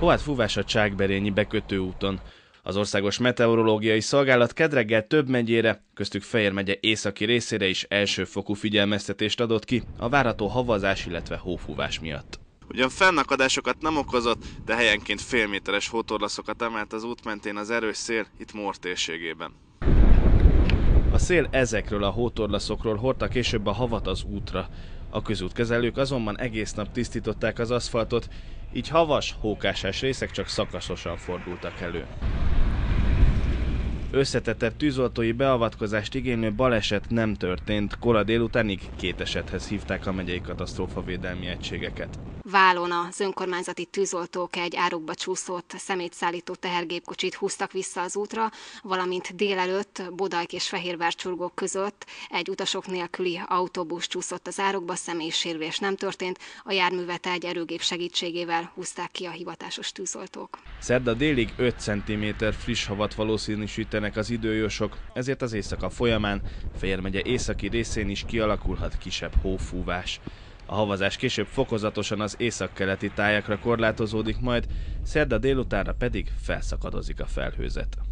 Hóát fúvás a Csákberényi bekötőúton. Az Országos Meteorológiai Szolgálat kedreggel több megyére, köztük Fejér megye északi részére is elsőfokú figyelmeztetést adott ki a várható havazás, illetve hófúvás miatt. Ugyan fennakadásokat nem okozott, de helyenként félméteres hótorlaszokat emelt az út mentén az erős szél itt Mór térségében. A szél ezekről a hótorlaszokról hordta később a havat az útra. A közútkezelők azonban egész nap tisztították az aszfaltot, így havas, hókásás részek csak szakaszosan fordultak elő. Összetettebb tűzoltói beavatkozást igénylő baleset nem történt, kora délutánig 2 esethez hívták a megyei katasztrófavédelmi egységeket. Válon az önkormányzati tűzoltók egy árokba csúszott szemétszállító tehergépkocsit húztak vissza az útra, valamint délelőtt Bodajk és Fehérvárcsurgók között egy utasok nélküli autóbusz csúszott az árokba, személysérülés nem történt, a járművet egy erőgép segítségével húzták ki a hivatásos tűzoltók. Szerda délig 5 cm friss havat valószínűsítenek az időjósok, ezért az éjszaka folyamán Fejér megye északi részén is kialakulhat kisebb hófúvás. A havazás később fokozatosan az északkeleti tájakra korlátozódik majd, szerda délutánra pedig felszakadozik a felhőzet.